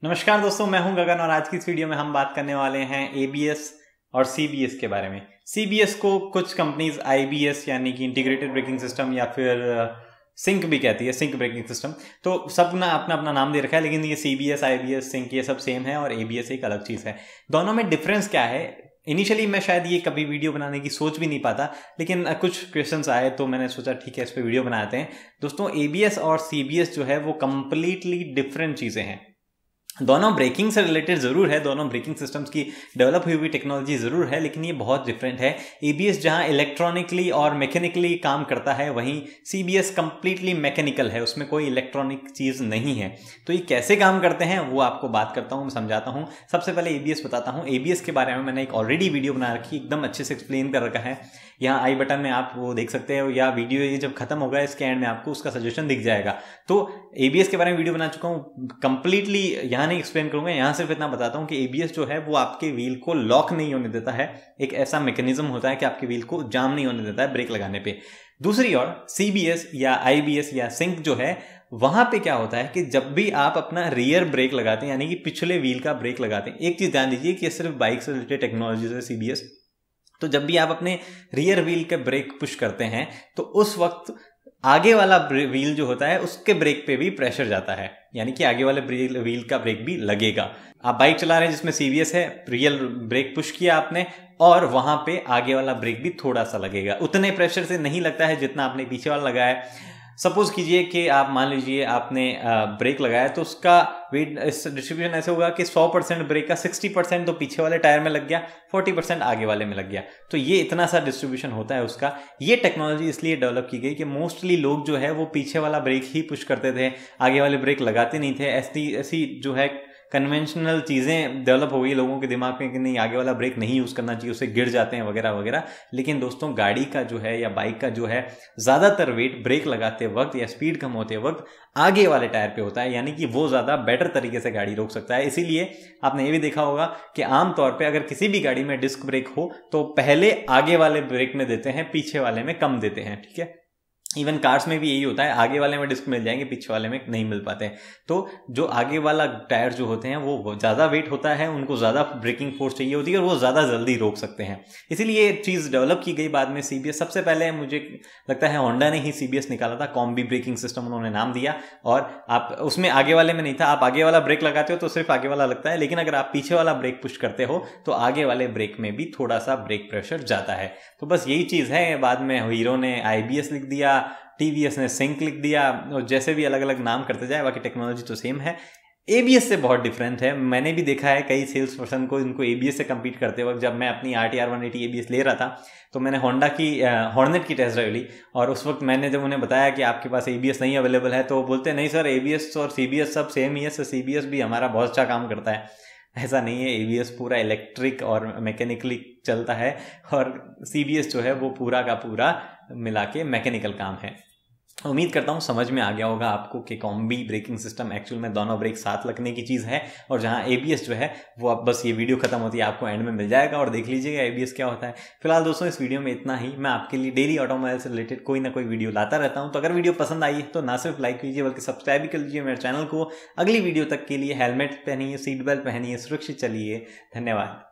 नमस्कार दोस्तों, मैं हूं गगन और आज की इस वीडियो में हम बात करने वाले हैं एबीएस और सीबीएस के बारे में। सीबीएस को कुछ कंपनीज आईबीएस यानी कि इंटीग्रेटेड ब्रेकिंग सिस्टम या फिर सिंक भी कहती है, सिंक ब्रेकिंग सिस्टम। तो सब ना अपना अपना नाम दे रखा है, लेकिन ये सीबीएस, आईबीएस, सिंक ये सब सेम है और एबीएस एक अलग चीज़ है। दोनों में डिफरेंस क्या है? इनिशियली मैं शायद ये कभी वीडियो बनाने की सोच भी नहीं पाता, लेकिन कुछ क्वेश्चंस आए तो मैंने सोचा ठीक है इस पर वीडियो बनाते हैं। दोस्तों, एबीएस और सीबीएस जो है वो कंप्लीटली डिफरेंट चीज़ें हैं। दोनों ब्रेकिंग से रिलेटेड ज़रूर है, दोनों ब्रेकिंग सिस्टम्स की डेवलप हुई हुई टेक्नोलॉजी ज़रूर है, लेकिन ये बहुत डिफरेंट है। एबीएस जहां इलेक्ट्रॉनिकली और मैकेनिकली काम करता है, वहीं सीबीएस कंप्लीटली मैकेनिकल है, उसमें कोई इलेक्ट्रॉनिक चीज़ नहीं है। तो ये कैसे काम करते हैं वो आपको बात करता हूँ, समझाता हूँ। सबसे पहले एबीएस बताता हूँ। एबीएस के बारे में मैंने एक ऑलरेडी वीडियो बना रखी, एकदम अच्छे से एक्सप्लेन कर रखा है। यहाँ आई बटन में आप वो देख सकते हो, या वीडियो ये जब खत्म होगा इसके एंड में आपको उसका सजेशन दिख जाएगा। तो एबीएस के बारे में वीडियो बना चुका हूँ, कंप्लीटली यहाँ नहीं एक्सप्लेन करूंगा। यहाँ सिर्फ इतना बताता हूँ कि एबीएस जो है वो आपके व्हील को लॉक नहीं होने देता है। एक ऐसा मैकेनिज्म होता है कि आपके व्हील को जाम नहीं होने देता है ब्रेक लगाने पे। दूसरी ओर सीबीएस या आईबीएस या सिंक जो है, वहां पे क्या होता है कि जब भी आप अपना रियर ब्रेक लगाते हैं, यानी कि पिछले व्हील का ब्रेक लगाते हैं, एक चीज ध्यान दीजिए कि सिर्फ बाइक से रिलेटेड टेक्नोलॉजी है सीबीएस। तो जब भी आप अपने रियर व्हील के ब्रेक पुश करते हैं तो उस वक्त आगे वाला व्हील जो होता है उसके ब्रेक पे भी प्रेशर जाता है, यानी कि आगे वाले व्हील का ब्रेक भी लगेगा। आप बाइक चला रहे हैं जिसमें सीबीएस है, रियल ब्रेक पुश किया आपने और वहां पे आगे वाला ब्रेक भी थोड़ा सा लगेगा। उतने प्रेशर से नहीं लगता है जितना आपने पीछे वाला लगाया है। सपोज कीजिए कि आप मान लीजिए आपने ब्रेक लगाया तो उसका वेट डिस्ट्रीब्यूशन ऐसे होगा कि 100% ब्रेक का 60% तो पीछे वाले टायर में लग गया, 40% आगे वाले में लग गया। तो ये इतना सा डिस्ट्रीब्यूशन होता है उसका। ये टेक्नोलॉजी इसलिए डेवलप की गई कि मोस्टली लोग जो है वो पीछे वाला ब्रेक ही पुश करते थे, आगे वाले ब्रेक लगाते नहीं थे। ऐसी जो है कन्वेंशनल चीज़ें डेवलप हो गई लोगों के दिमाग में कि नहीं, आगे वाला ब्रेक नहीं यूज़ करना चाहिए, उससे गिर जाते हैं वगैरह वगैरह। लेकिन दोस्तों, गाड़ी का जो है या बाइक का जो है ज़्यादातर वेट ब्रेक लगाते वक्त या स्पीड कम होते वक्त आगे वाले टायर पे होता है, यानी कि वो ज़्यादा बेटर तरीके से गाड़ी रोक सकता है। इसीलिए आपने ये भी देखा होगा कि आमतौर पर अगर किसी भी गाड़ी में डिस्क ब्रेक हो तो पहले आगे वाले ब्रेक में देते हैं, पीछे वाले में कम देते हैं। ठीक है, इवन कार्स में भी यही होता है, आगे वाले में डिस्क मिल जाएंगे, पीछे वाले में नहीं मिल पाते हैं। तो जो आगे वाला टायर जो होते हैं वो ज़्यादा वेट होता है, उनको ज़्यादा ब्रेकिंग फोर्स चाहिए होती है और वो ज़्यादा जल्दी रोक सकते हैं। इसीलिए ये चीज़ डेवलप की गई बाद में सीबीएस। सबसे पहले मुझे लगता है होंडा ने ही सीबीएस निकाला था, कॉम्बी ब्रेकिंग सिस्टम उन्होंने नाम दिया। और आप उसमें आगे वाले में नहीं था, आप आगे वाला ब्रेक लगाते हो तो सिर्फ आगे वाला लगता है, लेकिन अगर आप पीछे वाला ब्रेक पुश करते हो तो आगे वाले ब्रेक में भी थोड़ा सा ब्रेक प्रेशर जाता है। तो बस यही चीज़ है। बाद में हीरो ने आईबीएस लिख दिया, टीवीएस ने सिंक लिख दिया, और जैसे भी अलग अलग नाम करते जाए, बाकी टेक्नोलॉजी तो सेम है। एबीएस से बहुत डिफरेंट है। मैंने भी देखा है कई सेल्स पर्सन को इनको एबीएस से compete करते वक्त। जब मैं अपनी RTR 180 एबीएस ले रहा था तो मैंने होंडा की हॉर्नेट की टेस्ट ड्राइव ली, और उस वक्त मैंने जब उन्हें बताया कि आपके पास एबीएस नहीं अवेलेबल है तो वो बोलते नहीं सर, एबीएस और सीबीएस सब सेम ही है, सर सीबीएस भी हमारा बहुत अच्छा काम करता है। ऐसा नहीं है, एबीएस पूरा इलेक्ट्रिक और मैकेनिकली चलता है, और सीबीएस जो है वो पूरा का पूरा मिला के मैकेनिकल काम है। उम्मीद करता हूँ समझ में आ गया होगा आपको कि कॉम्बी ब्रेकिंग सिस्टम एक्चुअल में दोनों ब्रेक साथ लगने की चीज़ है, और जहाँ एबीएस जो है वो अब बस ये वीडियो खत्म होती है आपको एंड में मिल जाएगा और देख लीजिएगा एबीएस क्या होता है। फिलहाल दोस्तों, इस वीडियो में इतना ही। मैं आपके लिए डेली ऑटोमोबाइल से रिलेटेड कोई ना कोई वीडियो लाता रहता हूँ, तो अगर वीडियो पसंद आई है तो ना सिर्फ लाइक कीजिए बल्कि सब्सक्राइब भी कर लीजिए मेरे चैनल को। अगली वीडियो तक के लिए हेलमेट पहनिए, सीट बेल्ट पहनिए, सुरक्षित चलिए। धन्यवाद।